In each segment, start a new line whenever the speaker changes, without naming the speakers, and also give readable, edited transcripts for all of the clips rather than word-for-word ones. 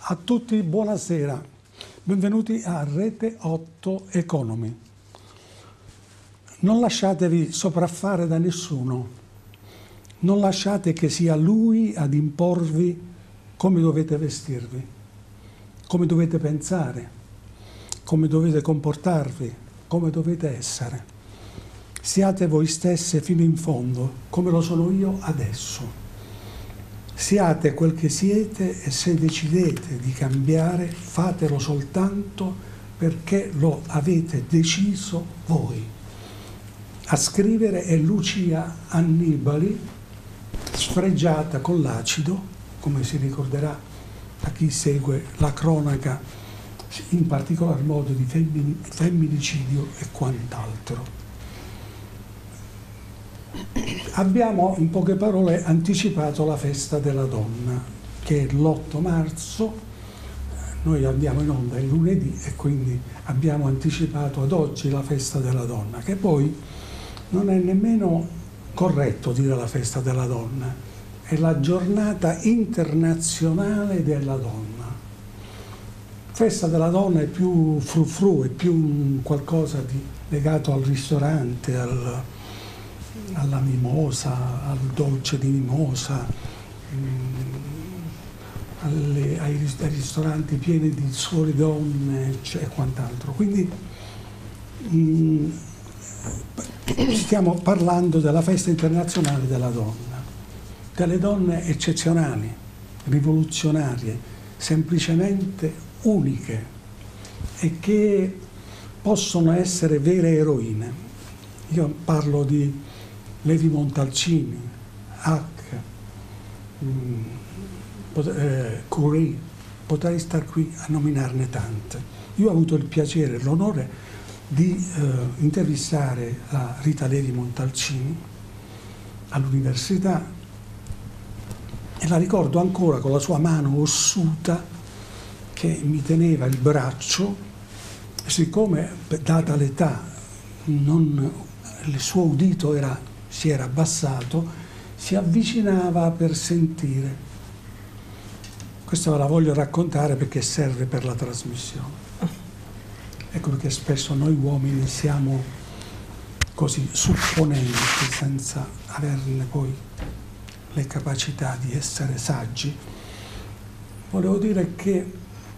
A tutti buonasera, benvenuti a Rete 8 Economy. Non lasciatevi sopraffare da nessuno, non lasciate che sia lui ad imporvi come dovete vestirvi, come dovete pensare, come dovete comportarvi, come dovete essere. Siate voi stesse fino in fondo, come lo sono io adesso. Siate quel che siete e se decidete di cambiare, fatelo soltanto perché lo avete deciso voi. A scrivere è Lucia Annibali, sfregiata con l'acido, come si ricorderà a chi segue la cronaca, in particolar modo di femminicidio e quant'altro. Abbiamo in poche parole anticipato la festa della donna, che è l'8 marzo, noi andiamo in onda il lunedì e quindi abbiamo anticipato ad oggi la festa della donna, che poi non è nemmeno corretto dire la festa della donna, è la giornata internazionale della donna. Festa della donna è più frufru, è più qualcosa di legato al ristorante, alla mimosa, al dolce di mimosa, ai ristoranti pieni di sole donne e quant'altro. Quindi stiamo parlando della festa internazionale della donna, delle donne eccezionali, rivoluzionarie, semplicemente uniche e che possono essere vere eroine. Io parlo di Levi Montalcini, Curie, potrei star qui a nominarne tante. Io ho avuto il piacere e l'onore di intervistare la Rita Levi Montalcini all'università e la ricordo ancora con la sua mano ossuta che mi teneva il braccio, siccome data l'età il suo udito si era abbassato, si avvicinava per sentire. Questa ve la voglio raccontare perché serve per la trasmissione. Ecco perché spesso noi uomini siamo così supponenti senza averne poi le capacità di essere saggi. Volevo dire che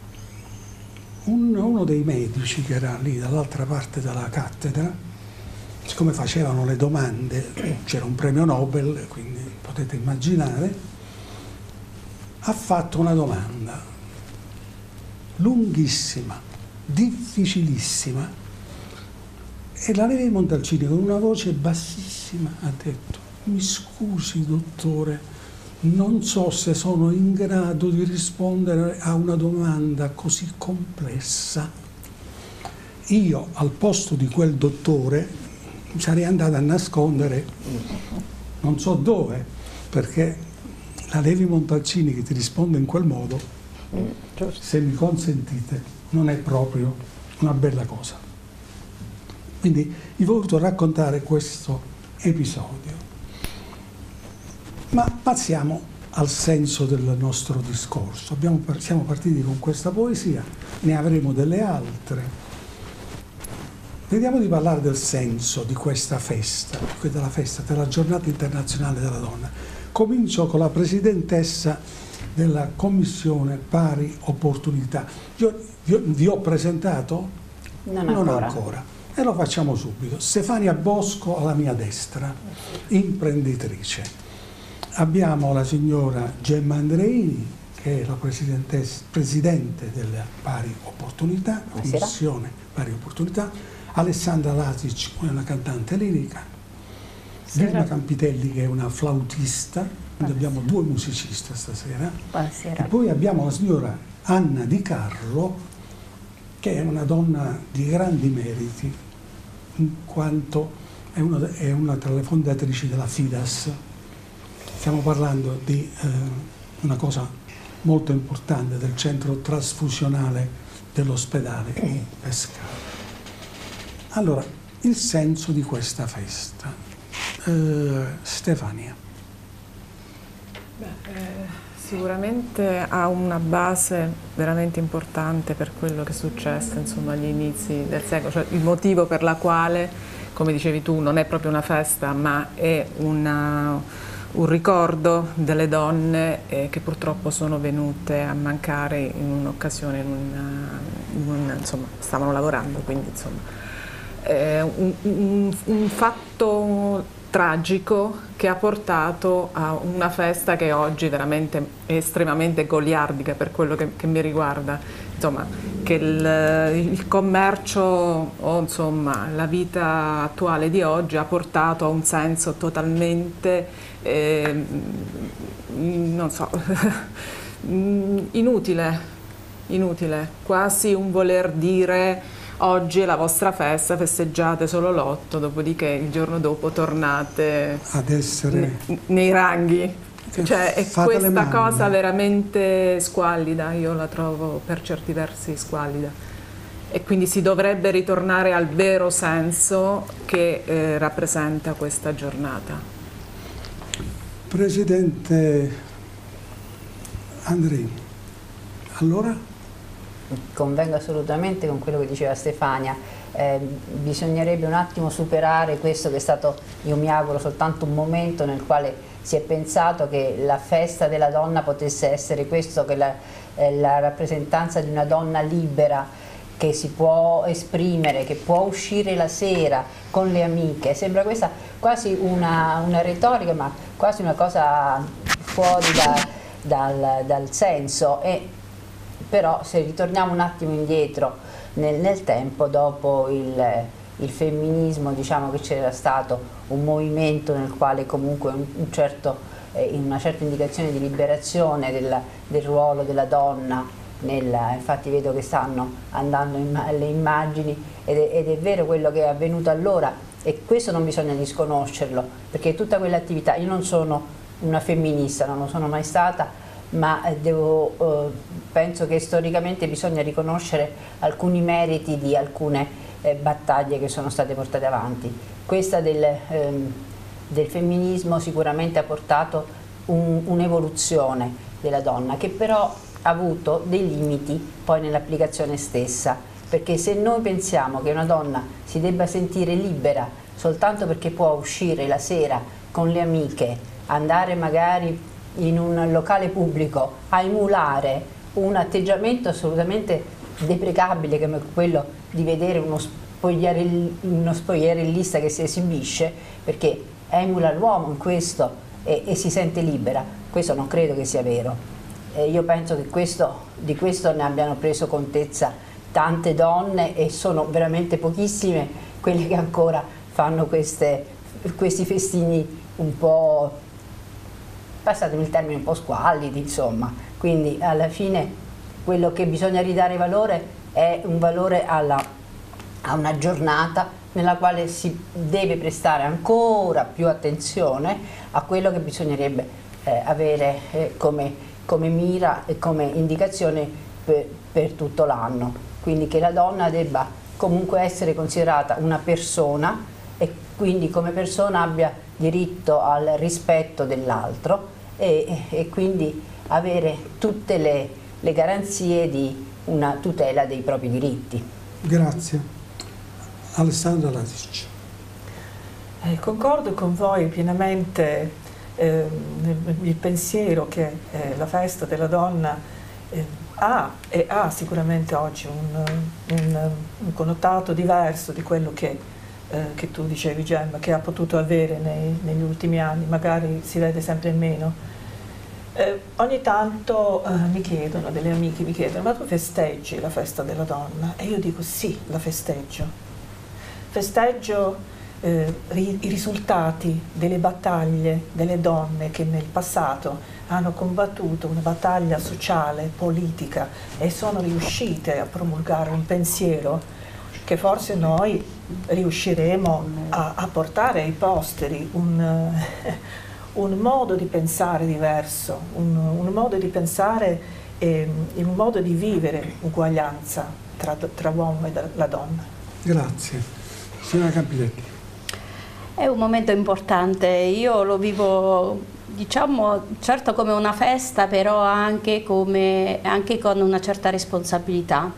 uno dei medici che era lì dall'altra parte della cattedra, siccome facevano le domande, c'era un premio Nobel, quindi potete immaginare, ha fatto una domanda lunghissima, difficilissima, e la Levi Montalcini con una voce bassissima ha detto: mi scusi dottore, non so se sono in grado di rispondere a una domanda così complessa. Io al posto di quel dottore mi sarei andato a nascondere non so dove, perché la Levi Montalcini che ti risponde in quel modo, se mi consentite, non è proprio una bella cosa. Quindi vi ho voluto raccontare questo episodio. Ma passiamo al senso del nostro discorso. Siamo partiti con questa poesia, ne avremo delle altre. Vediamo di parlare del senso di questa festa, della giornata internazionale della donna. Comincio con la presidentessa della Commissione Pari Opportunità. Io vi ho presentato? Non ancora. E lo facciamo subito. Stefania Bosco alla mia destra, imprenditrice. Abbiamo la signora Gemma Andreini, che è la presidente della Pari Opportunità, Commissione Pari Opportunità. Alessandra Lasic, una cantante lirica, Vilma Campitelli, che è una flautista, quindi abbiamo due musiciste stasera.
Buonasera.
E poi abbiamo la signora Anna Di Carlo, che è una donna di grandi meriti, in quanto è una tra le fondatrici della Fidas. Stiamo parlando di una cosa molto importante, del centro trasfusionale dell'ospedale di Pescara. Allora, il senso di questa festa. Stefania.
Sicuramente ha una base veramente importante per quello che è successo, insomma, agli inizi del secolo, cioè il motivo per la quale, come dicevi tu, non è proprio una festa, ma è un ricordo delle donne che purtroppo sono venute a mancare in un'occasione, insomma, stavano lavorando, quindi insomma, è un fatto tragico che ha portato a una festa che oggi veramente è estremamente goliardica per quello che mi riguarda, insomma, che il commercio o insomma la vita attuale di oggi ha portato a un senso totalmente non so inutile, quasi un voler dire: oggi è la vostra festa, festeggiate solo l'8, dopodiché il giorno dopo tornate
ad essere
nei ranghi. Cioè è questa cosa
mani.
veramente squallida, io la trovo per certi versi squallida. E quindi si dovrebbe ritornare al vero senso che rappresenta questa giornata.
Presidente Andrei, allora?
Convengo assolutamente con quello che diceva Stefania, bisognerebbe un attimo superare questo che è stato, io mi auguro, soltanto un momento nel quale si è pensato che la festa della donna potesse essere questo, che la rappresentanza di una donna libera, che si può esprimere, che può uscire la sera con le amiche. Sembra questa quasi una retorica, ma quasi una cosa fuori dal senso. Però se ritorniamo un attimo indietro nel tempo, dopo il femminismo, diciamo che c'era stato un movimento nel quale comunque una certa indicazione di liberazione del ruolo della donna, infatti vedo che stanno andando le immagini ed è vero quello che è avvenuto allora, e questo non bisogna disconoscerlo, perché tutta quell'attività, io non sono una femminista, non lo sono mai stata, ma penso che storicamente bisogna riconoscere alcuni meriti di alcune battaglie che sono state portate avanti. Questa del femminismo sicuramente ha portato un'evoluzione della donna, che però ha avuto dei limiti poi nell'applicazione stessa, perché se noi pensiamo che una donna si debba sentire libera soltanto perché può uscire la sera con le amiche, andare magari in un locale pubblico a emulare un atteggiamento assolutamente deprecabile come quello di vedere uno spogliarellista che si esibisce perché emula l'uomo in questo e si sente libera, questo non credo che sia vero. Io penso che di questo ne abbiano preso contezza tante donne, e sono veramente pochissime quelle che ancora fanno questi festini un po', passatemi il termine, un po' squallidi, insomma. Quindi alla fine quello che bisogna ridare valore è un valore a una giornata nella quale si deve prestare ancora più attenzione a quello che bisognerebbe avere come mira e come indicazione per tutto l'anno. Quindi che la donna debba comunque essere considerata una persona, e quindi come persona abbia diritto al rispetto dell'altro e quindi avere tutte le garanzie di una tutela dei propri diritti.
Grazie. Alessandra Lasic.
Concordo con voi pienamente il pensiero che la festa della donna ha sicuramente oggi un connotato diverso di quello che tu dicevi, Gemma, che ha potuto avere negli ultimi anni, magari si vede sempre meno. Ogni tanto delle amiche mi chiedono: ma tu festeggi la festa della donna? E io dico sì, la festeggio. Festeggio i risultati delle battaglie delle donne che nel passato hanno combattuto una battaglia sociale, politica, e sono riuscite a promulgare un pensiero che forse noi riusciremo a portare ai posteri, un modo di pensare diverso, un modo di pensare e un modo di vivere uguaglianza tra l'uomo e la donna.
Grazie. Signora Campiletti.
È un momento importante, io lo vivo diciamo, certo come una festa, però anche con una certa responsabilità.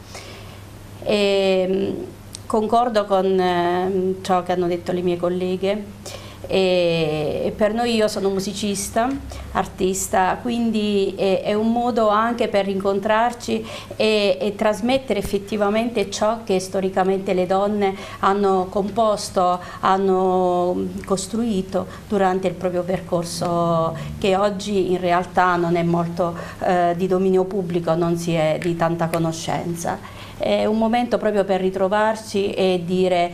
Concordo con ciò che hanno detto le mie colleghe. E per noi, io sono musicista, artista, quindi è un modo anche per incontrarci e trasmettere effettivamente ciò che storicamente le donne hanno composto, hanno costruito durante il proprio percorso, che oggi in realtà non è molto di dominio pubblico, non si è di tanta conoscenza. È un momento proprio per ritrovarci e dire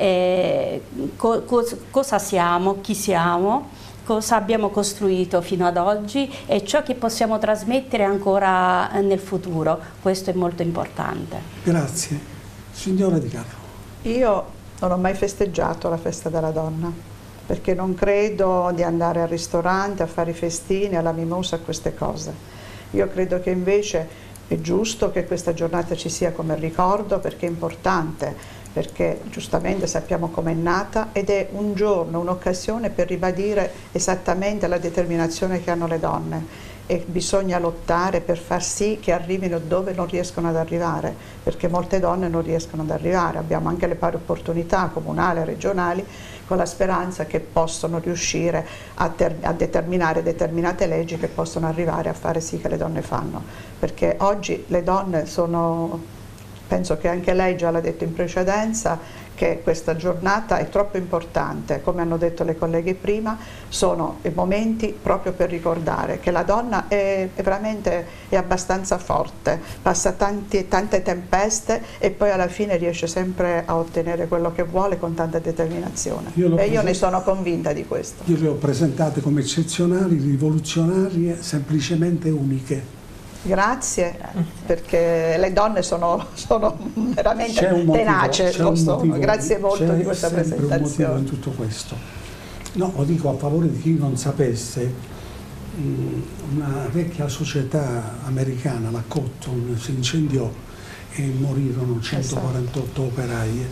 cosa siamo, chi siamo, cosa abbiamo costruito fino ad oggi e ciò che possiamo trasmettere ancora nel futuro. Questo è molto importante.
Grazie. Signora Di Carlo.
Io non ho mai festeggiato la festa della donna, perché non credo di andare al ristorante a fare i festini, alla mimosa, queste cose. Io credo che invece è giusto che questa giornata ci sia come ricordo, perché è importante, perché giustamente sappiamo com'è nata ed è un giorno, un'occasione per ribadire esattamente la determinazione che hanno le donne, e bisogna lottare per far sì che arrivino dove non riescono ad arrivare, perché molte donne non riescono ad arrivare. Abbiamo anche le pari opportunità comunali e regionali, con la speranza che possono riuscire a determinare determinate leggi che possono arrivare a fare sì che le donne fanno, perché oggi le donne sono, penso che anche lei già l'ha detto in precedenza, che questa giornata è troppo importante. Come hanno detto le colleghe prima, sono i momenti proprio per ricordare che la donna è veramente abbastanza forte, passa tante tempeste e poi alla fine riesce sempre a ottenere quello che vuole con tanta determinazione. Io ne sono convinta di questo.
Io le ho presentate come eccezionali, rivoluzionarie, semplicemente uniche.
Grazie, perché le donne sono veramente tenaci. Grazie molto di questa presentazione.
C'è un motivo in tutto questo. No, lo dico a favore di chi non sapesse, una vecchia società americana, la Cotton, si incendiò e morirono 148 operaie.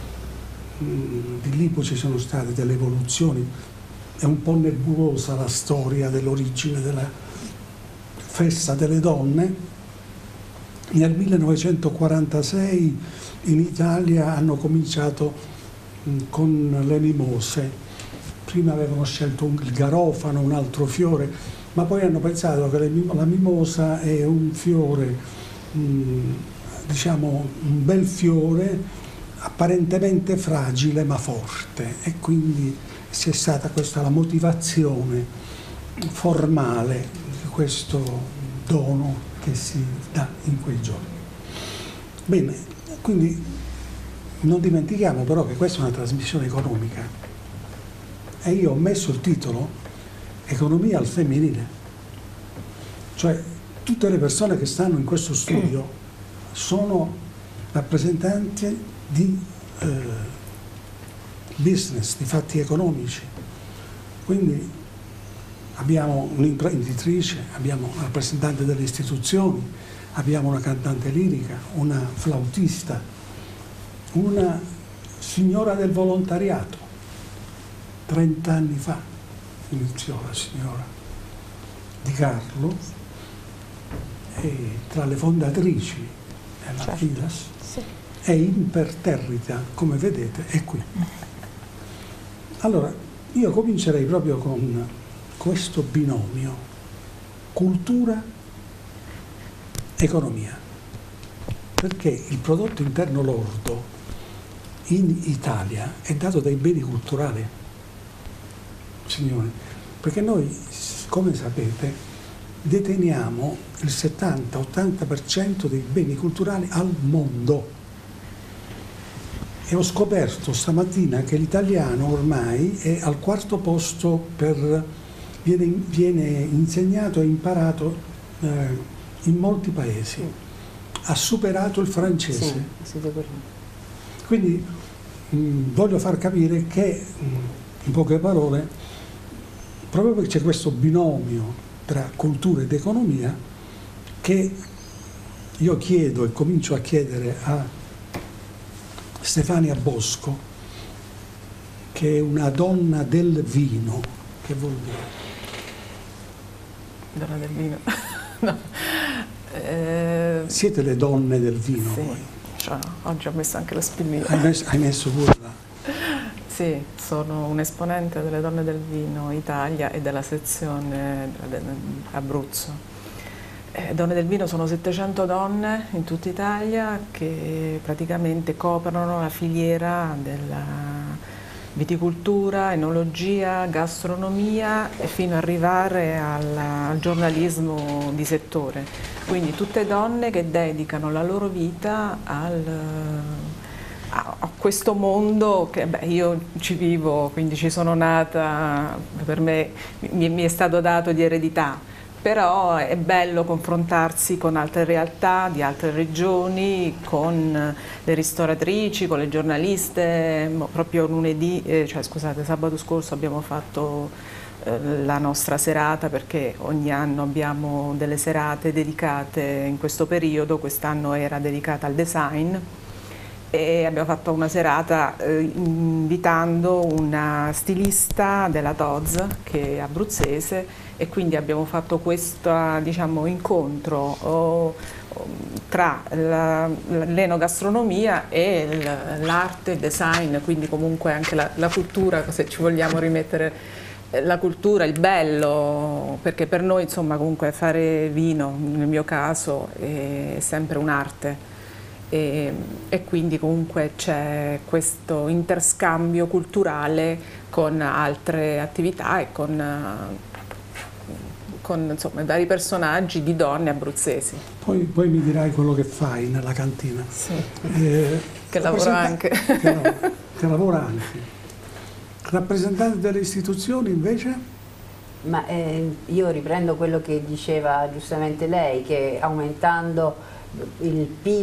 Di lì poi ci sono state delle evoluzioni, è un po' nebulosa la storia dell'origine della festa delle donne. Nel 1946 in Italia hanno cominciato con le mimose. Prima avevano scelto il garofano, un altro fiore, ma poi hanno pensato che la mimosa è un fiore, diciamo un bel fiore, apparentemente fragile ma forte, e quindi c'è stata questa la motivazione formale questo dono che si dà in quei giorni. Bene, quindi non dimentichiamo però che questa è una trasmissione economica e io ho messo il titolo Economia al femminile, cioè tutte le persone che stanno in questo studio sono rappresentanti di business, di fatti economici, quindi abbiamo un'imprenditrice, abbiamo un rappresentante delle istituzioni, abbiamo una cantante lirica, una flautista, una signora del volontariato. 30 anni fa iniziò la signora Di Carlo e tra le fondatrici della FILAS è imperterrita, come vedete, è qui. Allora, io comincerei proprio con questo binomio cultura-economia, perché il prodotto interno lordo in Italia è dato dai beni culturali, signori, perché noi, come sapete, deteniamo il 70-80% dei beni culturali al mondo. E ho scoperto stamattina che l'italiano ormai è al 4º posto viene insegnato e imparato in molti paesi, ha superato il francese.
Sì,
quindi voglio far capire che, in poche parole, proprio perché c'è questo binomio tra cultura ed economia, che io chiedo e comincio a chiedere a Stefania Bosco, che è una donna del vino. Che vuol dire?
Donna del vino. No.
Siete le donne del vino,
Sì,
voi?
cioè, oggi ho messo anche la spillina.
Hai messo pure là.
Sì, sono un esponente delle Donne del Vino Italia e della sezione Abruzzo. Donne del Vino sono 700 donne in tutta Italia che praticamente coprono la filiera della viticoltura, enologia, gastronomia e fino ad arrivare al giornalismo di settore. Quindi tutte donne che dedicano la loro vita a questo mondo che io ci vivo, quindi ci sono nata, per me mi è stato dato di eredità, però è bello confrontarsi con altre realtà di altre regioni, con le ristoratrici, con le giornaliste. Proprio sabato scorso abbiamo fatto la nostra serata, perché ogni anno abbiamo delle serate dedicate in questo periodo, quest'anno era dedicata al design. E abbiamo fatto una serata invitando una stilista della Tod's che è abruzzese, e quindi abbiamo fatto questo incontro tra l'enogastronomia e l'arte, il design, quindi comunque anche la cultura, se ci vogliamo rimettere la cultura, il bello, perché per noi insomma comunque fare vino, nel mio caso, è sempre un'arte. E quindi comunque c'è questo interscambio culturale con altre attività e con insomma, vari personaggi di donne abruzzesi.
Poi mi dirai quello che fai nella cantina.
Sì. Che lavoro anche.
Che lavora anche. Rappresentante delle istituzioni invece?
Ma io riprendo quello che diceva giustamente lei, che aumentando il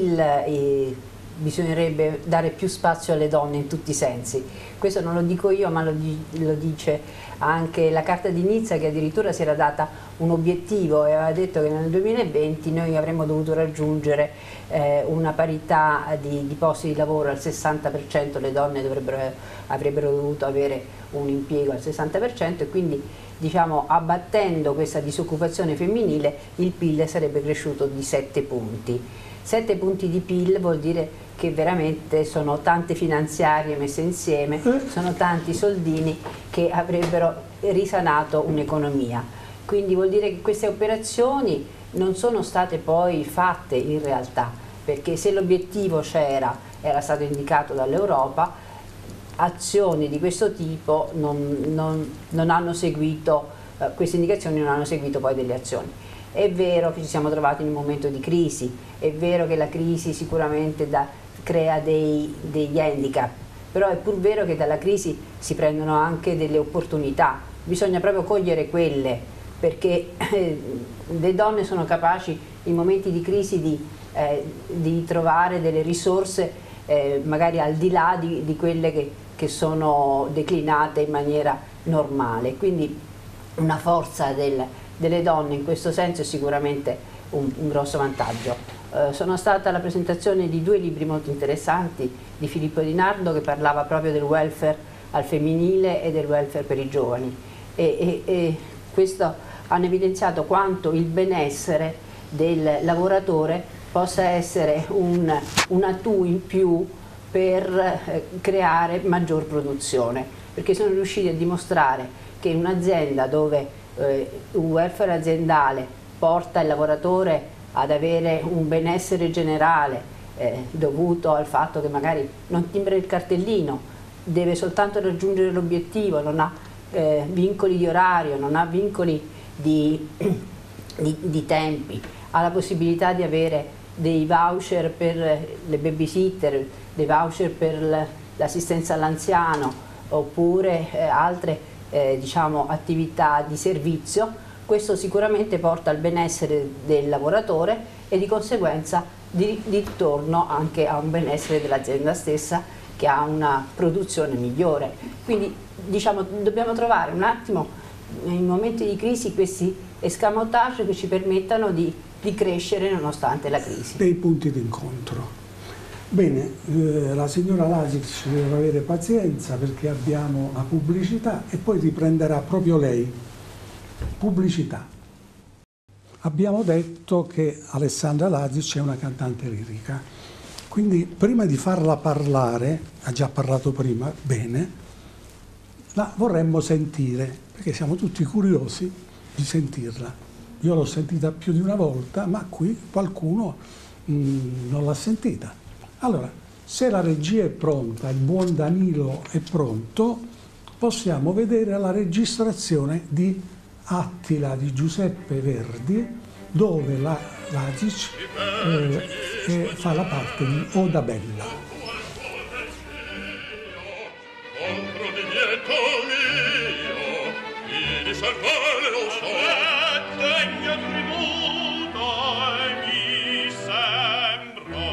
PIL bisognerebbe dare più spazio alle donne in tutti i sensi. Questo non lo dico io, ma lo dice anche la Carta di Nizza, che addirittura si era data un obiettivo e aveva detto che nel 2020 noi avremmo dovuto raggiungere una parità di posti di lavoro al 60%, le donne avrebbero dovuto avere un impiego al 60%, e quindi abbattendo questa disoccupazione femminile il PIL sarebbe cresciuto di 7 punti. 7 punti di PIL vuol dire che veramente sono tante finanziarie messe insieme, sono tanti soldini che avrebbero risanato un'economia. Quindi vuol dire che queste operazioni non sono state poi fatte in realtà, perché se l'obiettivo era stato indicato dall'Europa, azioni di questo tipo non hanno seguito, queste indicazioni non hanno seguito poi delle azioni. È vero che ci siamo trovati in un momento di crisi, è vero che la crisi sicuramente crea degli handicap, però è pur vero che dalla crisi si prendono anche delle opportunità, bisogna proprio cogliere quelle, perché le donne sono capaci in momenti di crisi di trovare delle risorse magari al di là di quelle che sono declinate in maniera normale, quindi una forza delle donne in questo senso è sicuramente un grosso vantaggio. Sono stata alla presentazione di 2 libri molto interessanti di Filippo Di Nardo, che parlava proprio del welfare al femminile e del welfare per i giovani, e questo hanno evidenziato quanto il benessere del lavoratore possa essere un atu in più per creare maggior produzione, perché sono riusciti a dimostrare che in un'azienda dove un welfare aziendale porta il lavoratore ad avere un benessere generale dovuto al fatto che magari non timbra il cartellino, deve soltanto raggiungere l'obiettivo, non ha vincoli di orario, non ha vincoli di tempi, ha la possibilità di avere dei voucher per le babysitter, dei voucher per l'assistenza all'anziano, oppure altre attività di servizio. Questo sicuramente porta al benessere del lavoratore e di conseguenza di ritorno anche a un benessere dell'azienda stessa, che ha una produzione migliore. Quindi dobbiamo trovare un attimo in momenti di crisi questi escamotage che ci permettano di crescere nonostante la crisi.
Dei punti d'incontro. Bene, la signora Lasic deve avere pazienza perché abbiamo la pubblicità e poi riprenderà proprio lei. Pubblicità. abbiamo detto che Alessandra Lazic è una cantante lirica. Quindi prima di farla parlare, ha già parlato prima, bene, la vorremmo sentire, perché siamo tutti curiosi di sentirla. Io l'ho sentita più di una volta, ma qui qualcuno non l'ha sentita. Allora, se la regia è pronta, il buon Danilo è pronto, possiamo vedere la registrazione di Attila di Giuseppe Verdi, dove la Lazic fa la parte di Oda Bella.
Contro divieto mio, di salvare lo so, degno tributo mi sembra.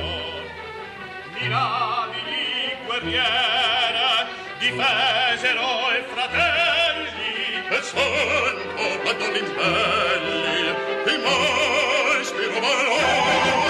Mirabili guerriere difesero i fratelli, e santo quando l'impelli, il maestro valor.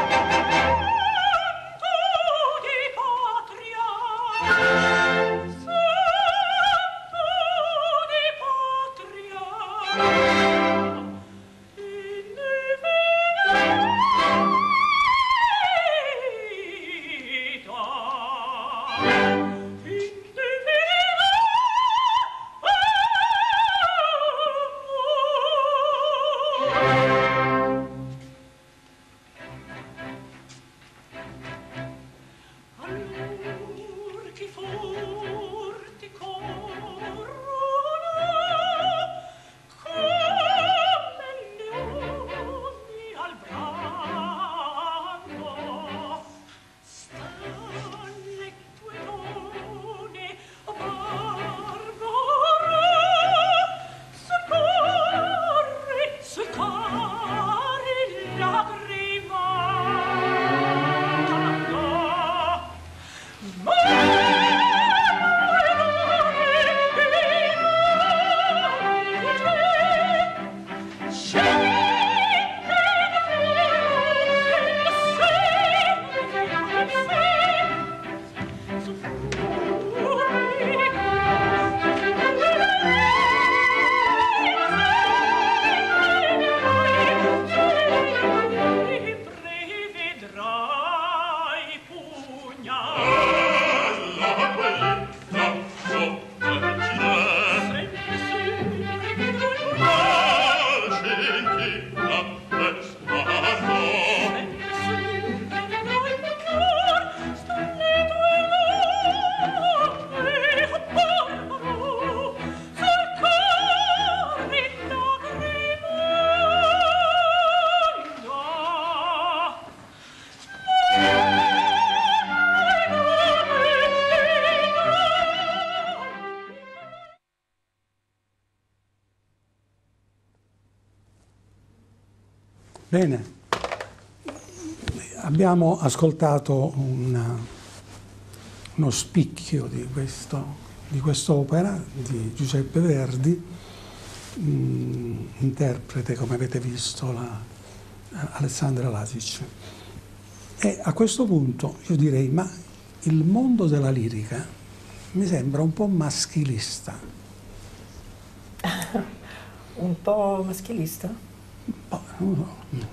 Bene, abbiamo ascoltato uno spicchio di quest'opera di Giuseppe Verdi, interprete, come avete visto, Alessandra Lazic. E a questo punto io direi, ma il mondo della lirica mi sembra un po' maschilista.
Un po' maschilista?
No.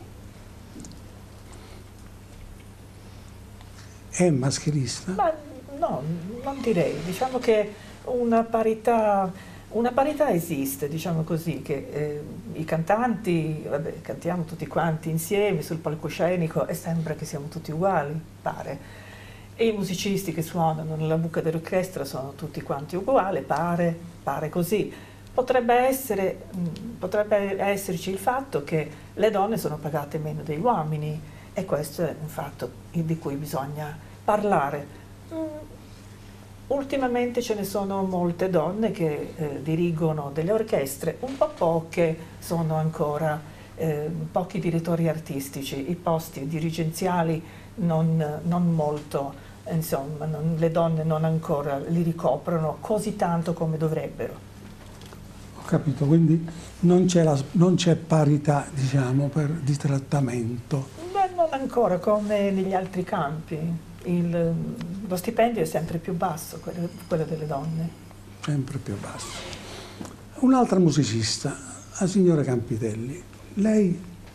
È maschilista?
Ma no, non direi. Diciamo che una parità esiste, diciamo così, che i cantanti, vabbè, cantiamo tutti quanti insieme sul palcoscenico e sembra che siamo tutti uguali, pare. E i musicisti che suonano nella buca dell'orchestra sono tutti quanti uguali, pare così. Potrebbe esserci il fatto che le donne sono pagate meno degli uomini e questo è un fatto di cui bisogna parlare. Ultimamente ce ne sono molte donne che dirigono delle orchestre, un po' poche sono ancora pochi direttori artistici, i posti dirigenziali non molto, insomma, le donne non ancora li ricoprono così tanto come dovrebbero.
Capito, quindi non c'è parità, diciamo, di trattamento.
Beh, non ancora come negli altri campi. Lo stipendio è sempre più basso, quello delle donne.
Sempre più basso. Un'altra musicista, la signora Campitelli. Lei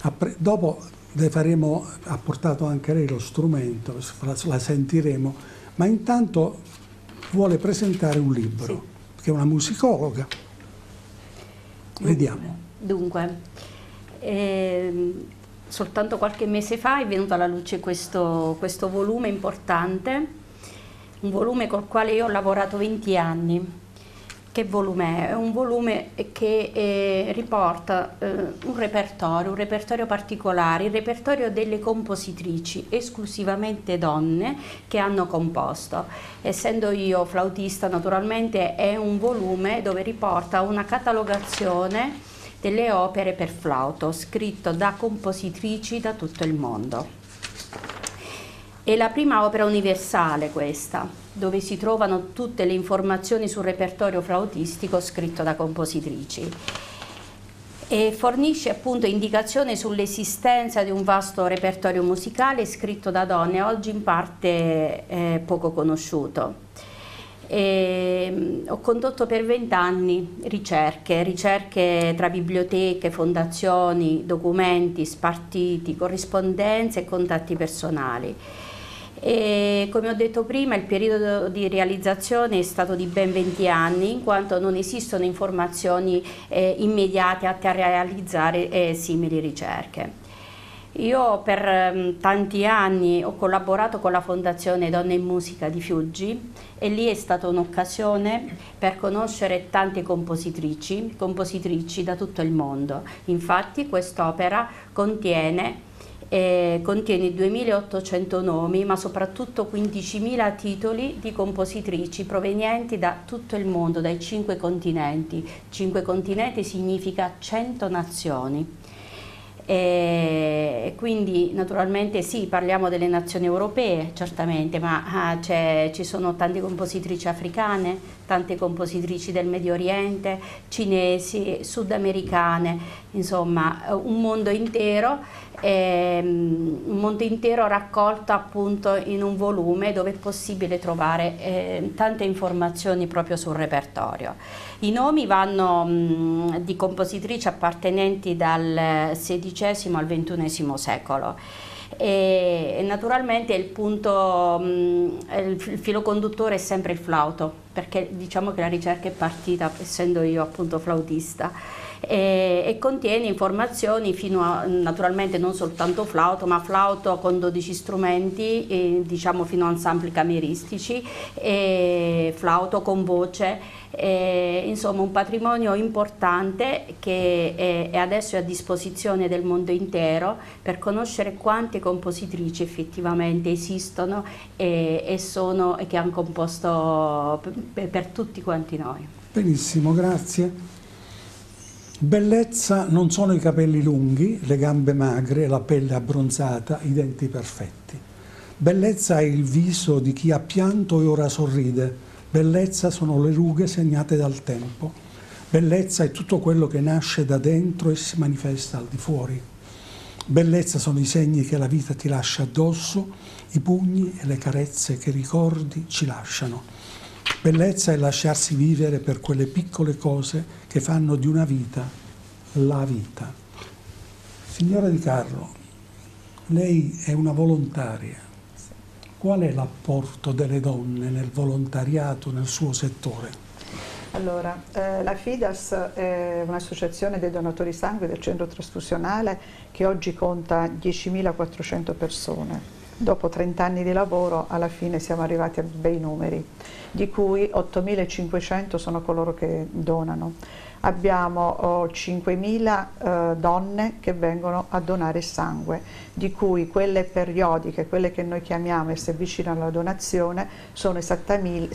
Dopo le faremo, ha portato anche lei lo strumento, la sentiremo, ma intanto vuole presentare un libro,
sì,
che è una musicologa. Vediamo.
Dunque, soltanto qualche mese fa è venuto alla luce questo volume importante, un volume col quale io ho lavorato 20 anni. Che volume è? È un volume che riporta un repertorio particolare, il repertorio delle compositrici, esclusivamente donne, che hanno composto. Essendo io flautista, naturalmente è un volume dove riporta una catalogazione delle opere per flauto, scritto da compositrici da tutto il mondo. È la prima opera universale questa, dove si trovano tutte le informazioni sul repertorio flautistico scritto da compositrici, e fornisce appunto indicazioni sull'esistenza di un vasto repertorio musicale scritto da donne, oggi in parte poco conosciuto. Ho condotto per 20 anni ricerche tra biblioteche, fondazioni, documenti, spartiti, corrispondenze e contatti personali. E come ho detto prima, il periodo di realizzazione è stato di ben 20 anni, in quanto non esistono informazioni immediate atte a realizzare simili ricerche. Io per tanti anni ho collaborato con la Fondazione Donne in Musica di Fiuggi, e lì è stata un'occasione per conoscere tante compositrici da tutto il mondo. Infatti quest'opera contiene 2.800 nomi, ma soprattutto 15.000 titoli di compositrici provenienti da tutto il mondo, dai 5 continenti. 5 continenti significa 100 nazioni. E quindi naturalmente sì, parliamo delle nazioni europee certamente, ma ci sono tante compositrici africane, tante compositrici del Medio Oriente, cinesi, sudamericane, insomma un mondo intero raccolto appunto in un volume dove è possibile trovare tante informazioni proprio sul repertorio. I nomi vanno di compositrici appartenenti dal XVI al XXI secolo. E naturalmente il filo conduttore è sempre il flauto, perché diciamo che la ricerca è partita essendo io appunto flautista, e contiene informazioni fino a, naturalmente non soltanto flauto, ma flauto con 12 strumenti, diciamo fino a ensemble cameristici, e flauto con voce, insomma un patrimonio importante che è adesso a disposizione del mondo intero per conoscere quante compositrici effettivamente esistono e che hanno composto per tutti quanti noi.
Benissimo, grazie. Bellezza non sono i capelli lunghi, le gambe magre, la pelle abbronzata, i denti perfetti. Bellezza è il viso di chi ha pianto e ora sorride. Bellezza sono le rughe segnate dal tempo. Bellezza è tutto quello che nasce da dentro e si manifesta al di fuori. Bellezza sono i segni che la vita ti lascia addosso, i pugni e le carezze che i ricordi ci lasciano. Bellezza è lasciarsi vivere per quelle piccole cose che fanno di una vita la vita. Signora Di Carlo, lei è una volontaria. Qual è l'apporto delle donne nel volontariato, nel suo settore?
Allora, la FIDAS è un'associazione dei donatori sangue del centro trasfusionale che oggi conta 10.400 persone. Dopo 30 anni di lavoro alla fine siamo arrivati a bei numeri, di cui 8.500 sono coloro che donano. Abbiamo 5.000 donne che vengono a donare sangue, di cui quelle periodiche, quelle che noi chiamiamo e si avvicinano alla donazione, sono esattamente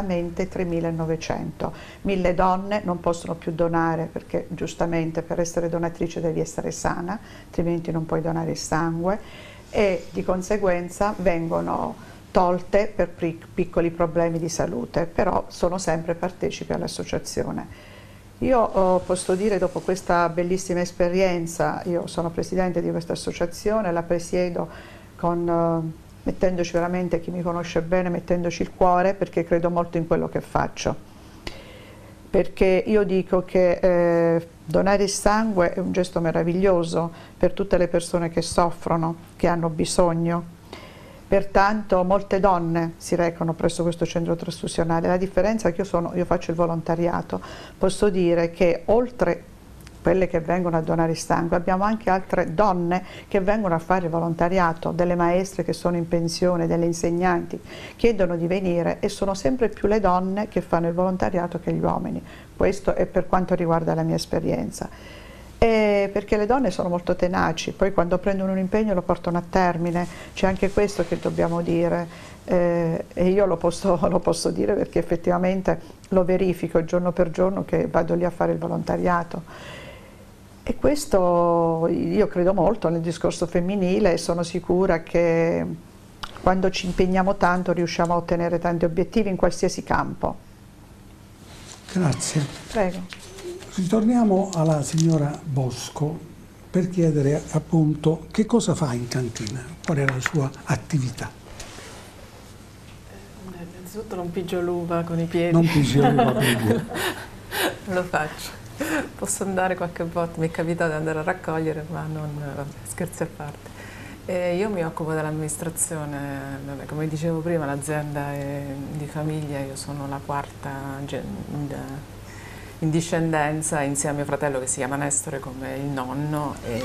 3.900. 1.000 donne non possono più donare perché giustamente per essere donatrice devi essere sana, altrimenti non puoi donare il sangue, e di conseguenza vengono tolte per piccoli problemi di salute, però sono sempre partecipi all'associazione. Io posso dire, dopo questa bellissima esperienza, io sono presidente di questa associazione, la presiedo mettendoci veramente, chi mi conosce bene, mettendoci il cuore, perché credo molto in quello che faccio. perché io dico che donare il sangue è un gesto meraviglioso per tutte le persone che soffrono, che hanno bisogno. Pertanto molte donne si recano presso questo centro trasfusionale. La differenza è che io faccio il volontariato, posso dire che oltre quelle che vengono a donare il sangue abbiamo anche altre donne che vengono a fare il volontariato, delle maestre che sono in pensione, delle insegnanti, chiedono di venire e sono sempre più le donne che fanno il volontariato che gli uomini. Questo è per quanto riguarda la mia esperienza. Perché le donne sono molto tenaci, poi quando prendono un impegno lo portano a termine, c'è anche questo che dobbiamo dire, e io lo posso dire perché effettivamente lo verifico giorno per giorno che vado lì a fare il volontariato. E questo, io credo molto nel discorso femminile e sono sicura che quando ci impegniamo tanto riusciamo a ottenere tanti obiettivi in qualsiasi campo.
Grazie.
Prego.
Ritorniamo alla signora Bosco per chiedere appunto che cosa fa in cantina, qual è la sua attività.
Innanzitutto non pigio l'uva con i piedi.
Non pigio l'uva con i piedi.
Lo faccio. Posso andare qualche volta, mi è capitato di andare a raccogliere, ma non, vabbè, scherzi a parte. Io mi occupo dell'amministrazione, come dicevo prima l'azienda è di famiglia, io sono la quarta in discendenza insieme a mio fratello che si chiama Nestore come il nonno e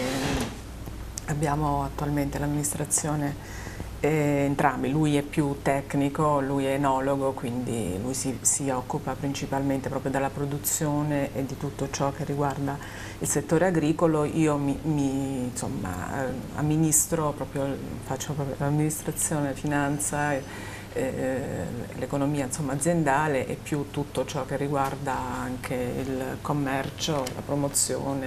abbiamo attualmente l'amministrazione entrambi, lui è più tecnico, lui è enologo, quindi lui si occupa principalmente proprio della produzione e di tutto ciò che riguarda il settore agricolo, io insomma, amministro proprio, faccio proprio l'amministrazione, finanza, l'economia aziendale e più tutto ciò che riguarda anche il commercio, la promozione,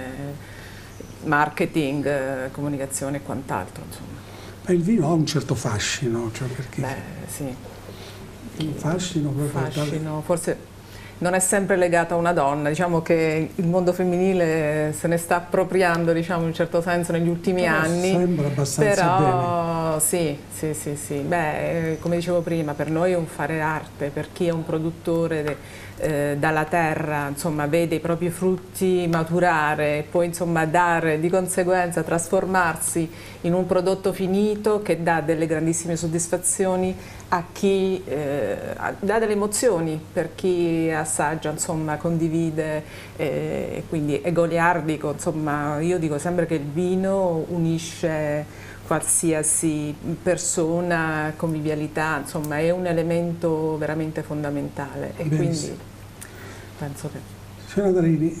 marketing, comunicazione e quant'altro.
Ma il vino ha un certo fascino, cioè perché?
Beh, sì.
Il fascino,
forse non è sempre legato a una donna, diciamo che il mondo femminile se ne sta appropriando, diciamo, in un certo senso negli ultimi anni.
Sembra abbastanza
però, bene. Sì. Beh, come dicevo prima, per noi è un fare arte, per chi è un produttore dalla terra, insomma, vede i propri frutti maturare e poi insomma dare di conseguenza, trasformarsi in un prodotto finito che dà delle grandissime soddisfazioni a chi dà delle emozioni per chi assaggia, insomma, condivide, quindi è goliardico, insomma, io dico sempre che il vino unisce qualsiasi persona, convivialità, insomma è un elemento veramente fondamentale e quindi penso che...
Signora Darini,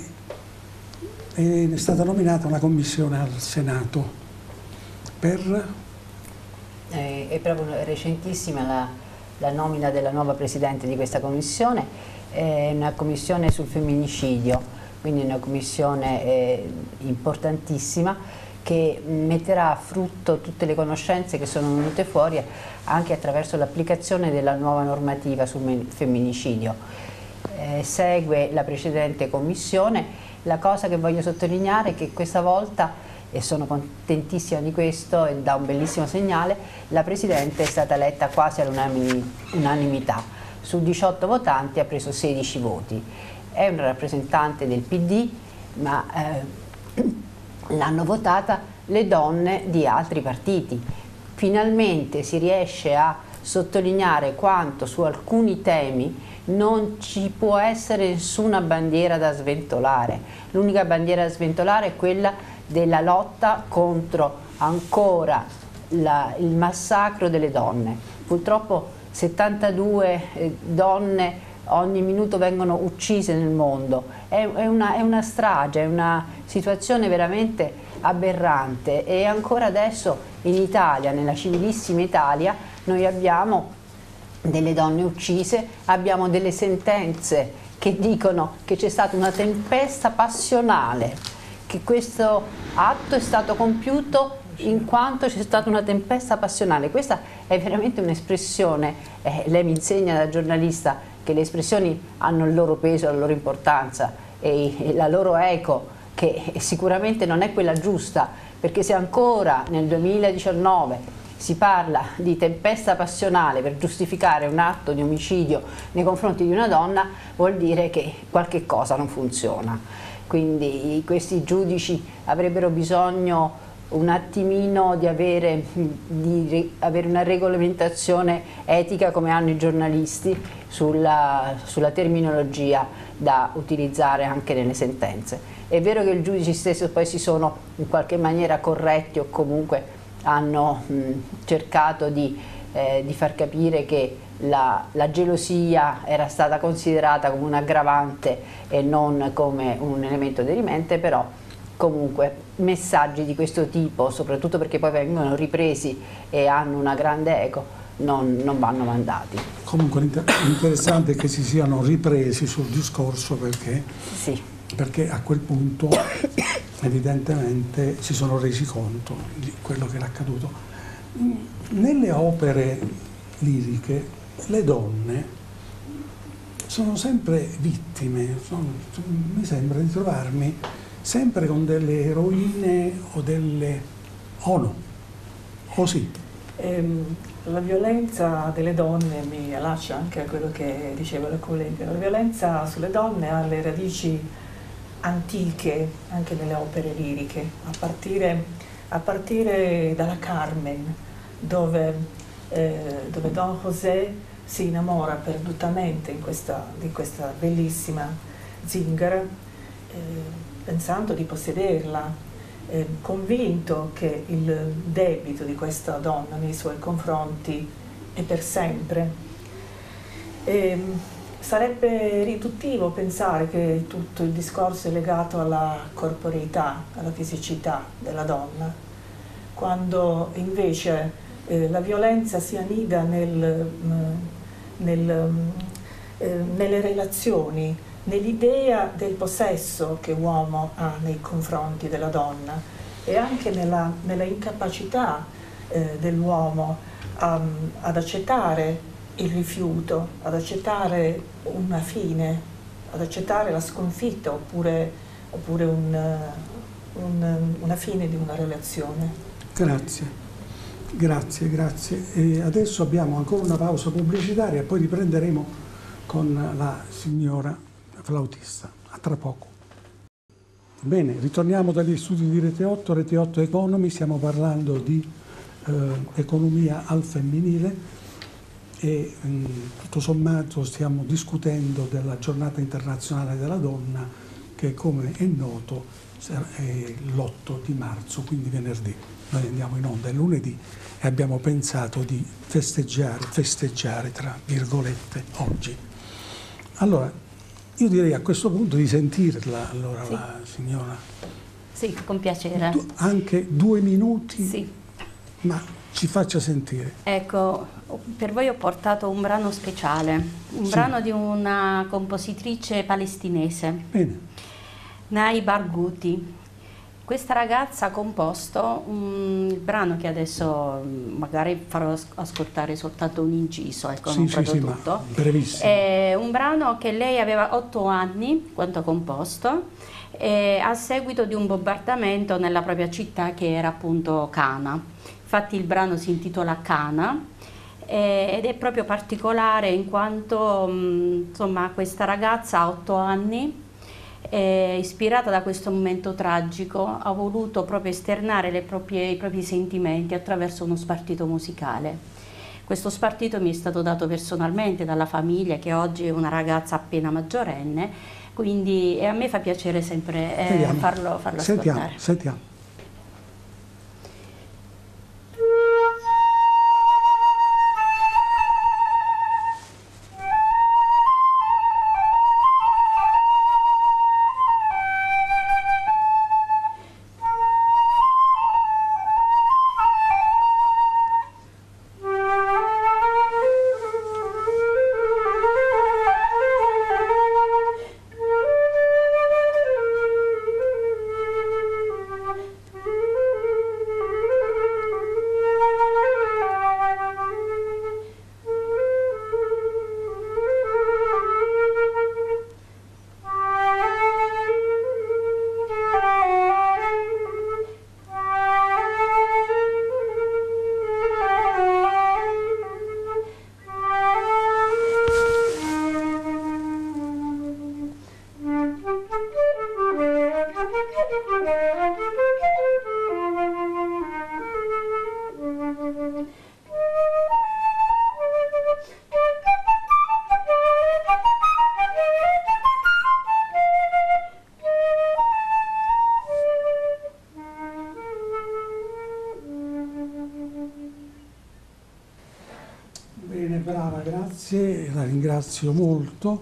è stata nominata una commissione al Senato per...
È proprio recentissima la nomina della nuova Presidente di questa commissione, è una commissione sul femminicidio, quindi una commissione importantissima che metterà a frutto tutte le conoscenze che sono venute fuori anche attraverso l'applicazione della nuova normativa sul femminicidio. Segue la precedente commissione, la cosa che voglio sottolineare è che questa volta, e sono contentissima di questo e dà un bellissimo segnale, la Presidente è stata eletta quasi all'unanimità, su 18 votanti ha preso 16 voti, è una rappresentante del PD, ma l'hanno votata le donne di altri partiti. Finalmente si riesce a sottolineare quanto su alcuni temi non ci può essere nessuna bandiera da sventolare. L'unica bandiera da sventolare è quella della lotta contro ancora il massacro delle donne. Purtroppo 72 donne ogni minuto vengono uccise nel mondo, è una strage, è una situazione veramente aberrante e ancora adesso in Italia, nella civilissima Italia, noi abbiamo delle donne uccise, abbiamo delle sentenze che dicono che c'è stata una tempesta passionale, che questo atto è stato compiuto in quanto c'è stata una tempesta passionale. Questa è veramente un'espressione, lei mi insegna da giornalista che le espressioni hanno il loro peso, la loro importanza e la loro eco, che sicuramente non è quella giusta, perché se ancora nel 2019 si parla di tempesta passionale per giustificare un atto di omicidio nei confronti di una donna, vuol dire che qualche cosa non funziona. Quindi questi giudici avrebbero bisogno un attimino di avere una regolamentazione etica come hanno i giornalisti sulla terminologia da utilizzare anche nelle sentenze. È vero che i giudici stessi poi si sono in qualche maniera corretti o comunque hanno cercato di far capire che la gelosia era stata considerata come un aggravante e non come un elemento dirimente, però comunque messaggi di questo tipo, soprattutto perché poi vengono ripresi e hanno una grande eco, non vanno mandati.
Comunque interessante che si siano ripresi sul discorso perché,
sì,
perché a quel punto evidentemente si sono resi conto di quello che era accaduto. Nelle opere liriche le donne sono sempre vittime, mi sembra di trovarmi sempre con delle eroine o delle... o no, o sì.
La violenza delle donne mi allaccia anche a quello che diceva la collega. La violenza sulle donne ha le radici antiche anche nelle opere liriche, a partire dalla Carmen, dove Don José si innamora perdutamente di questa bellissima zingara, pensando di possederla, convinto che il debito di questa donna nei suoi confronti è per sempre. Sarebbe riduttivo pensare che tutto il discorso è legato alla corporeità, alla fisicità della donna, quando invece la violenza si annida nelle relazioni, nell'idea del possesso che l'uomo ha nei confronti della donna e anche nella incapacità dell'uomo ad accettare il rifiuto, ad accettare una fine, ad accettare la sconfitta oppure una fine di una relazione.
Grazie. E adesso abbiamo ancora una pausa pubblicitaria e poi riprenderemo con la signora flautista. A tra poco. Bene, ritorniamo dagli studi di Rete 8 Economy, stiamo parlando di economia al femminile e tutto sommato stiamo discutendo della giornata internazionale della donna che, come è noto, è l'8 di marzo, quindi venerdì. Noi andiamo in onda il lunedì e abbiamo pensato di festeggiare tra virgolette oggi. Allora, io direi a questo punto di sentirla, allora, sì, la signora.
Sì, con piacere.
Anche 2 minuti?
Sì.
Ma ci faccia sentire.
Ecco, per voi ho portato un brano speciale, un brano di una compositrice palestinese,
Bene.
Nay Barghouti. Questa ragazza ha composto un brano che adesso magari farò ascoltare soltanto un inciso, ecco, non proprio tutto.
Brevissimo.
È un brano che lei aveva 8 anni quando ha composto, a seguito di un bombardamento nella propria città che era appunto Cana. Infatti il brano si intitola Cana ed è proprio particolare in quanto insomma, questa ragazza a 8 anni, ispirata da questo momento tragico, ha voluto proprio esternare i propri sentimenti attraverso uno spartito musicale. Questo spartito mi è stato dato personalmente dalla famiglia, che oggi è una ragazza appena maggiorenne, quindi a me fa piacere sempre farlo ascoltare.
Sentiamo. brava, grazie, la ringrazio molto.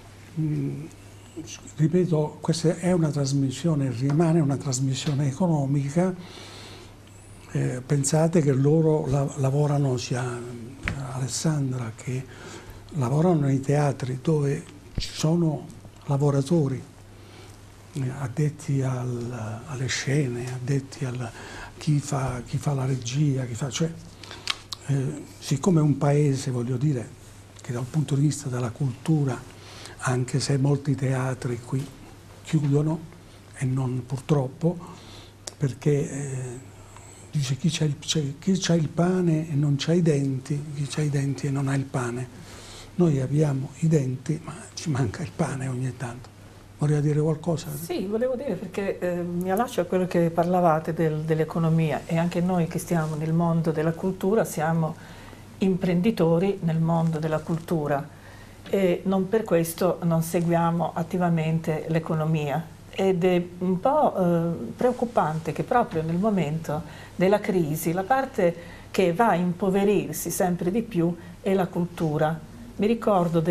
Ripeto, questa è una trasmissione, rimane una trasmissione economica. Pensate che loro lavorano, sia Alessandra, che lavorano nei teatri dove ci sono lavoratori addetti alle scene, addetti chi fa la regia, cioè, siccome è un paese, voglio dire, che dal punto di vista della cultura, anche se molti teatri qui chiudono, e non purtroppo, perché dice chi c'ha il pane e non c'ha i denti, chi c'ha i denti e non ha il pane. Noi abbiamo i denti, ma ci manca il pane ogni tanto. Voleva dire qualcosa?
Sì, volevo dire, perché mi allaccio a quello che parlavate dell'economia, e anche noi che stiamo nel mondo della cultura siamo imprenditori nel mondo della cultura, e non per questo non seguiamo attivamente l'economia, ed è un po' preoccupante che proprio nel momento della crisi la parte che va a impoverirsi sempre di più è la cultura. Mi ricordo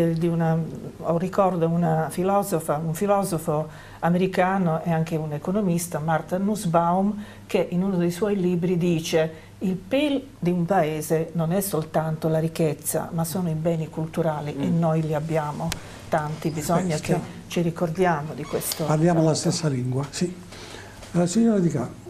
un filosofo americano e anche un economista, Martha Nussbaum, che in uno dei suoi libri dice: il PIL di un paese non è soltanto la ricchezza, ma sono i beni culturali, e noi li abbiamo tanti, bisogna che ci ricordiamo di questo.
Parliamo la stessa lingua, sì. Signora Di Ca,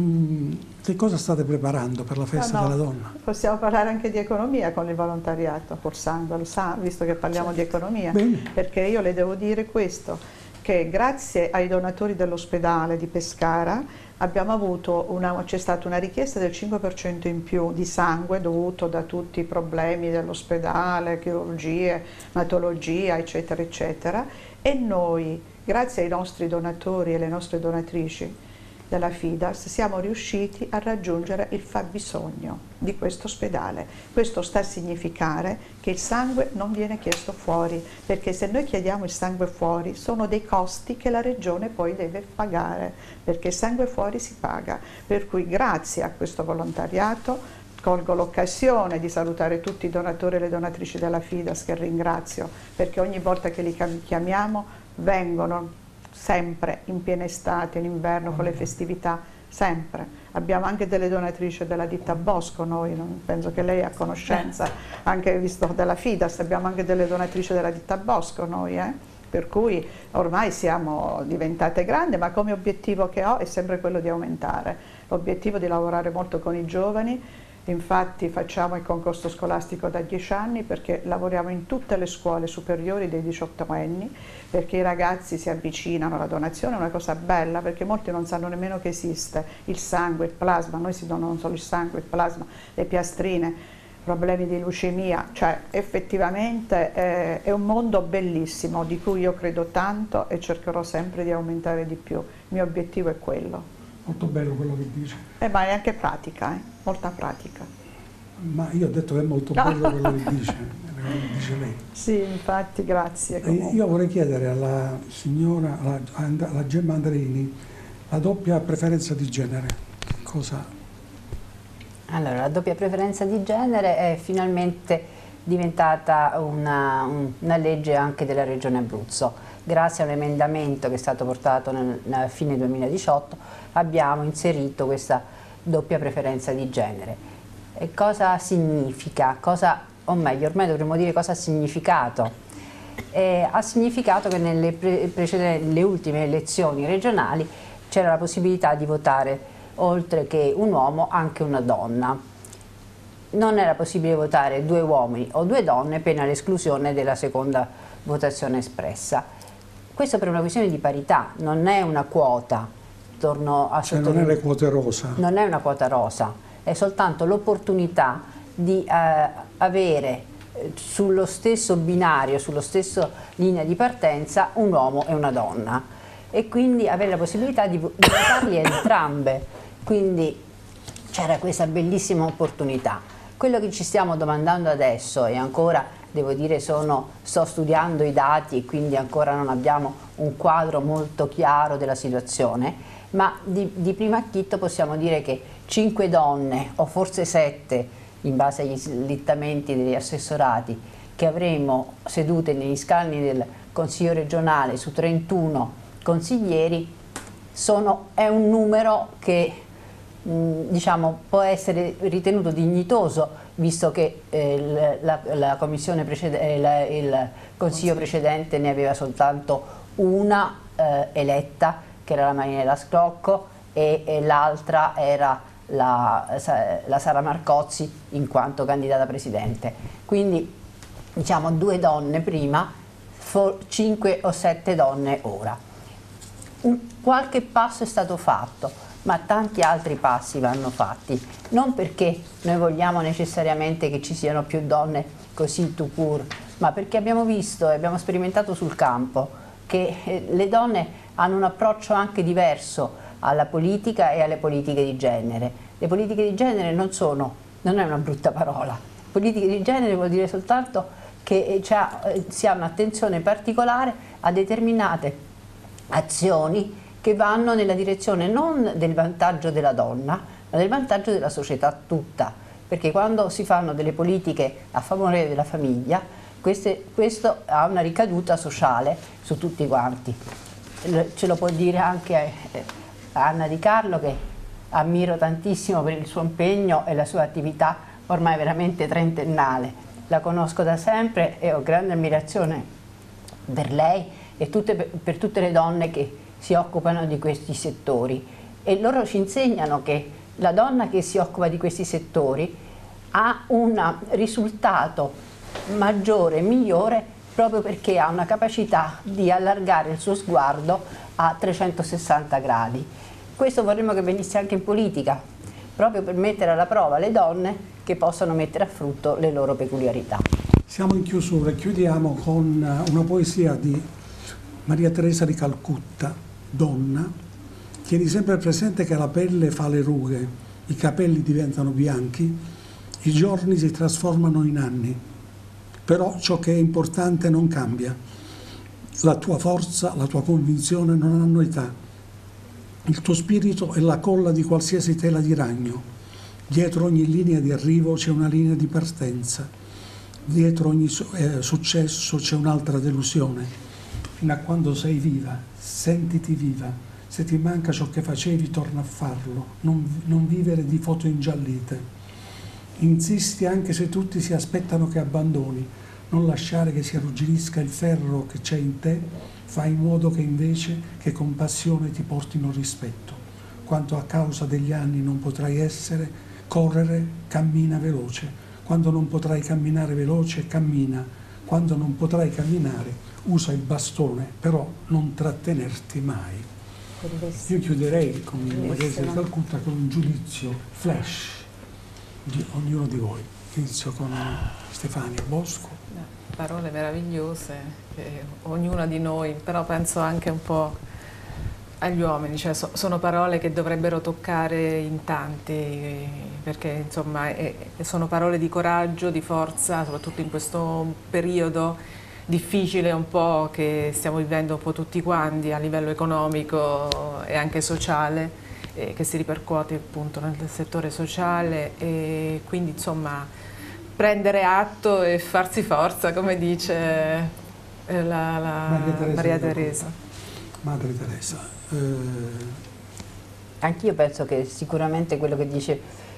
che cosa state preparando per la festa della donna?
Possiamo parlare anche di economia con il volontariato, col sangue, lo sa, visto che parliamo di economia.
Bene.
Perché io le devo dire questo, che grazie ai donatori dell'ospedale di Pescara abbiamo avuto c'è stata una richiesta del 5% in più di sangue dovuto da tutti i problemi dell'ospedale, chirurgie, ematologia, eccetera, eccetera, e noi, grazie ai nostri donatori e alle nostre donatrici della Fidas, siamo riusciti a raggiungere il fabbisogno di questo ospedale. Questo sta a significare che il sangue non viene chiesto fuori, perché se noi chiediamo il sangue fuori sono dei costi che la regione poi deve pagare, perché il sangue fuori si paga. Per cui grazie a questo volontariato colgo l'occasione di salutare tutti i donatori e le donatrici della Fidas, che ringrazio, perché ogni volta che li chiamiamo vengono, sempre in piena estate, in inverno, con le festività, sempre. Abbiamo anche delle donatrici della ditta Bosco, noi, penso che lei ha conoscenza, anche visto della Fidas, abbiamo anche delle donatrici della ditta Bosco noi, per cui ormai siamo diventate grandi, ma come obiettivo che ho è sempre quello di aumentare, l'obiettivo di lavorare molto con i giovani. Infatti facciamo il concorso scolastico da 10 anni, perché lavoriamo in tutte le scuole superiori dei 18 anni, perché i ragazzi si avvicinano alla donazione. È una cosa bella, perché molti non sanno nemmeno che esiste il sangue, il plasma. Noi si donano non solo il sangue, il plasma, le piastrine, problemi di leucemia, cioè effettivamente è un mondo bellissimo di cui io credo tanto e cercherò sempre di aumentare di più. Il mio obiettivo è quello.
Molto bello quello che dice.
Ma è anche pratica, molta pratica.
Ma io ho detto che è molto bello quello che dice lei.
Sì, infatti, grazie.
Io vorrei chiedere alla signora, alla Gemma Andreini, la doppia preferenza di genere. Cosa?
Allora, la doppia preferenza di genere è finalmente diventata una legge anche della Regione Abruzzo. Grazie a un emendamento che è stato portato nella fine 2018 abbiamo inserito questa doppia preferenza di genere. E cosa significa? O meglio, ormai dovremmo dire cosa ha significato. Ha significato che nelle ultime elezioni regionali c'era la possibilità di votare, oltre che un uomo, anche una donna. Non era possibile votare 2 uomini o 2 donne, pena l'esclusione della seconda votazione espressa. Questo per una questione di parità, non è una quota. Torno a
non è le quote rosa.
Non è una quota rosa, è soltanto l'opportunità di avere sullo stesso binario, sulla stessa linea di partenza, un uomo e una donna, e quindi avere la possibilità di votarli entrambe. Quindi c'era questa bellissima opportunità. Quello che ci stiamo domandando adesso, e ancora devo dire sto studiando i dati e quindi ancora non abbiamo un quadro molto chiaro della situazione, ma di primo acchito possiamo dire che 5 donne o forse 7 in base agli slittamenti degli assessorati, che avremo sedute negli scalini del Consiglio regionale su 31 consiglieri, è un numero che diciamo, può essere ritenuto dignitoso, visto che il Consiglio precedente ne aveva soltanto una eletta, che era la Marinella Scrocco, e l'altra era la Sara Marcozzi in quanto candidata presidente. Quindi diciamo 2 donne prima, 5 o 7 donne ora. Qualche passo è stato fatto, ma tanti altri passi vanno fatti, non perché noi vogliamo necessariamente che ci siano più donne così tout court, ma perché abbiamo visto e abbiamo sperimentato sul campo che le donne hanno un approccio anche diverso alla politica e alle politiche di genere. Le politiche di genere non è una brutta parola, politiche di genere vuol dire soltanto che si ha un'attenzione particolare a determinate azioni che vanno nella direzione non del vantaggio della donna, ma del vantaggio della società tutta, perché quando si fanno delle politiche a favore della famiglia, questo ha una ricaduta sociale su tutti quanti. Ce lo può dire anche Anna Di Carlo, che ammiro tantissimo per il suo impegno e la sua attività ormai veramente trentennale. La conosco da sempre e ho grande ammirazione per lei e per tutte le donne che si occupano di questi settori, e loro ci insegnano che la donna che si occupa di questi settori ha un risultato maggiore, migliore, proprio perché ha una capacità di allargare il suo sguardo a 360 gradi. Questo vorremmo che venisse anche in politica, proprio per mettere alla prova le donne che possano mettere a frutto le loro peculiarità.
Siamo in chiusura e chiudiamo con una poesia di Maria Teresa di Calcutta, Donna. Tieni sempre presente che la pelle fa le rughe, i capelli diventano bianchi, i giorni si trasformano in anni, però ciò che è importante non cambia. La tua forza, la tua convinzione non hanno età. Il tuo spirito è la colla di qualsiasi tela di ragno. Dietro ogni linea di arrivo c'è una linea di partenza. Dietro ogni successo c'è un'altra delusione. Fino a quando sei viva, sentiti viva. Se ti manca ciò che facevi, torna a farlo. Non vivere di foto ingiallite. Insisti anche se tutti si aspettano che abbandoni. Non lasciare che si arrugginisca il ferro che c'è in te. Fai in modo che invece che con passione ti portino rispetto. Quanto a causa degli anni non potrai essere, correre, cammina veloce. Quando non potrai camminare veloce, cammina. Quando non potrai camminare, usa il bastone, però non trattenerti mai.
Bellissimo.
Io chiuderei con Maria Teresa di
Bellissimo.
Calcutta con un giudizio flash di ognuno di voi. Inizio con Stefania Bosco.
Parole meravigliose, ognuna di noi, però penso anche un po' agli uomini, cioè sono parole che dovrebbero toccare in tanti, perché insomma sono parole di coraggio, di forza, soprattutto in questo periodo difficile un po' che stiamo vivendo un po' tutti quanti a livello economico e anche sociale, che si ripercuote appunto nel settore sociale, e quindi insomma prendere atto e farsi forza, come dice Maria Teresa.
Madre Teresa.
Anch'io penso che sicuramente quello che dice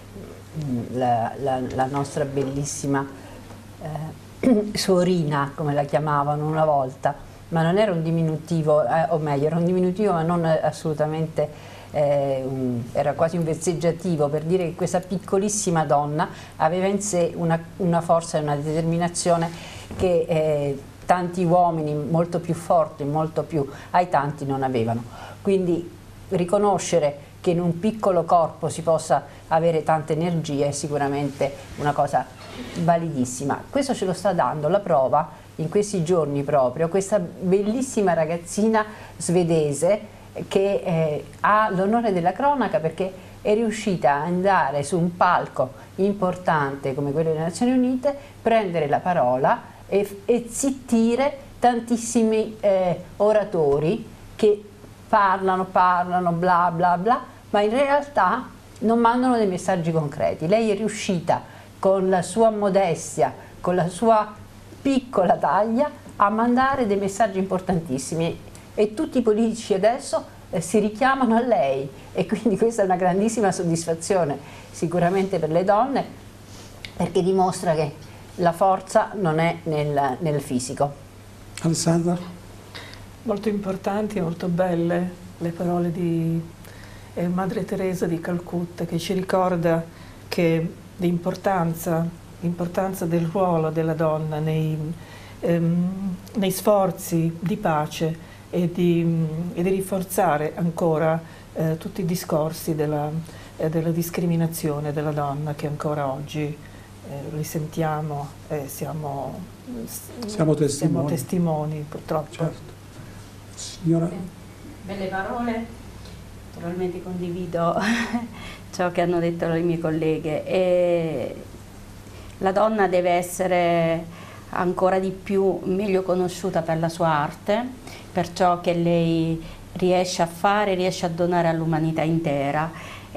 la nostra bellissima Sorina, come la chiamavano una volta, ma non era un diminutivo, o meglio era un diminutivo ma non assolutamente, era quasi un vezzeggiativo, per dire che questa piccolissima donna aveva in sé una forza e una determinazione che tanti uomini molto più forti, molto più aitanti non avevano. Quindi riconoscere che in un piccolo corpo si possa avere tanta energia è sicuramente una cosa validissima. Questo ce lo sta dando la prova in questi giorni proprio questa bellissima ragazzina svedese che ha l'onore della cronaca perché è riuscita ad andare su un palco importante come quello delle Nazioni Unite, prendere la parola e zittire tantissimi oratori che parlano bla bla bla, ma in realtà non mandano dei messaggi concreti. Lei è riuscita con la sua modestia, con la sua piccola taglia, a mandare dei messaggi importantissimi, e tutti i politici adesso si richiamano a lei, e quindi questa è una grandissima soddisfazione sicuramente per le donne, perché dimostra che la forza non è nel fisico.
Alessandra?
Molto importanti, molto belle le parole di Madre Teresa di Calcutta, che ci ricorda che l'importanza del ruolo della donna nei sforzi di pace e di rinforzare ancora tutti i discorsi della discriminazione della donna, che ancora oggi risentiamo e siamo testimoni purtroppo.
Certo. Signora?
Belle parole, naturalmente condivido ciò che hanno detto le mie colleghe. E la donna deve essere ancora di più meglio conosciuta per la sua arte, per ciò che lei riesce a fare, riesce a donare all'umanità intera.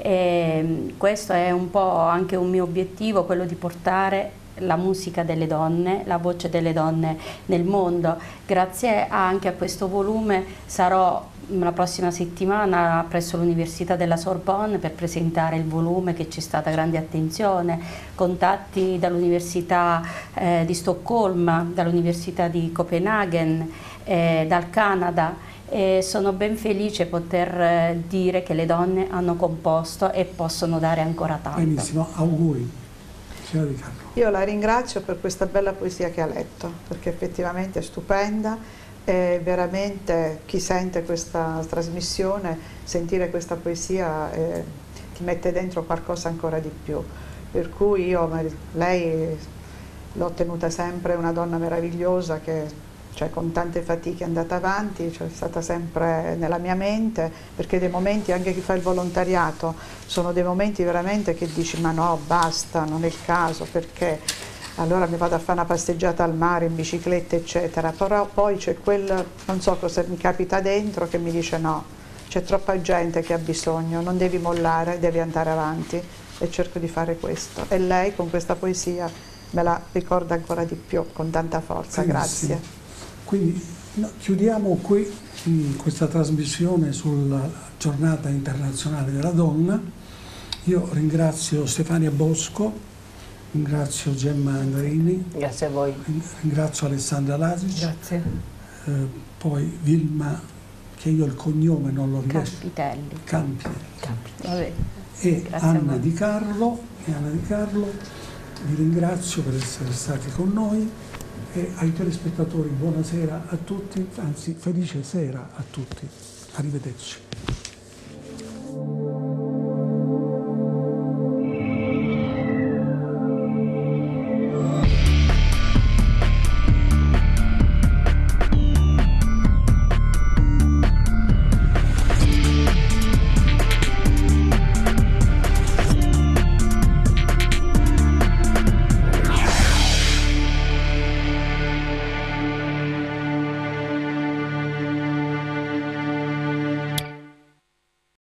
E questo è un po' anche un mio obiettivo, quello di portare la musica delle donne, la voce delle donne nel mondo. Grazie anche a questo volume sarò la prossima settimana presso l'Università della Sorbonne per presentare il volume, che c'è stata grande attenzione, contatti dall'Università di Stoccolma, dall'Università di Copenaghen, dal Canada. E sono ben felice poter dire che le donne hanno composto e possono dare ancora tanto.
Benissimo, auguri. Signora Di Carlo.
Io la ringrazio per questa bella poesia che ha letto, perché effettivamente è stupenda, e veramente chi sente questa trasmissione, sentire questa poesia ti mette dentro qualcosa ancora di più. Per cui io, lei l'ho tenuta sempre una donna meravigliosa che, cioè, con tante fatiche è andata avanti, cioè, è stata sempre nella mia mente, perché dei momenti, anche chi fa il volontariato, sono dei momenti veramente che dici ma no, basta, non è il caso, perché allora mi vado a fare una passeggiata al mare in bicicletta eccetera, però poi c'è quel, non so cosa mi capita dentro, che mi dice no, c'è troppa gente che ha bisogno, non devi mollare, devi andare avanti, e cerco di fare questo, e lei con questa poesia me la ricorda ancora di più, con tanta forza.
Benissimo.
Grazie.
Quindi chiudiamo qui questa trasmissione sulla giornata internazionale della donna. Io ringrazio Stefania Bosco, ringrazio Gemma Andrini,
Grazie a voi.
ringrazio Alessandra Lasic,
Grazie.
poi Vilma, che io il cognome non lo riesco,
Campitelli. Vabbè.
e
Grazie a
Anna
voi.
Di Carlo. Vi ringrazio per essere stati con noi, e ai telespettatori buonasera a tutti, anzi felice sera a tutti. Arrivederci.